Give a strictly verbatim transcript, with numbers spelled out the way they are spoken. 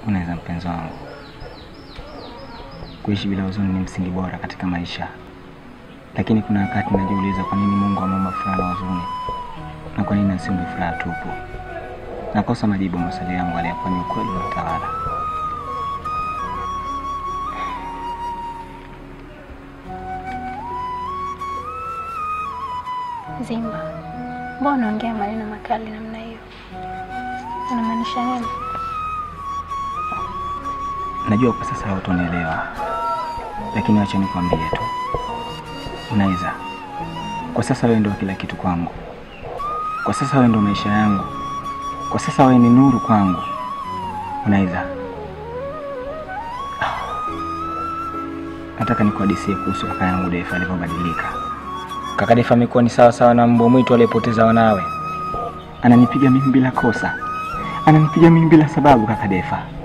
Unaweza mpenzi wangu, kuishi bila huzuni ni msingi bora katika maisha. Lakini kuna wakati najiuliza kwa nini Mungu ameumba furaha na huzuni, na kwa nini asiumbe furaha tupu. Nakosa majibu maswali yangu aliyokuwa ni ukweli wa utawala. Zimba, mbona unaongea maneno makali namna hiyo? Unamaanisha nini? Najua kwa sasa hutonielewa, lakini acha nikwambie tu. Unaweza. Kwa sasa wewe ndio kila kitu kwangu. Kwa sasa wewe ndio maisha yangu. Kwa sasa wewe ni nuru kwangu. Unaweza. Nataka nikuhadisie kuhusu kaka yangu Defa alipobadilika. Kaka Defa amekuwa ni sawa sawa na mbwa mwitu aliyepoteza wanawe. Ananipiga mimi bila kosa. Ananipiga mimi bila sababu kaka Defa.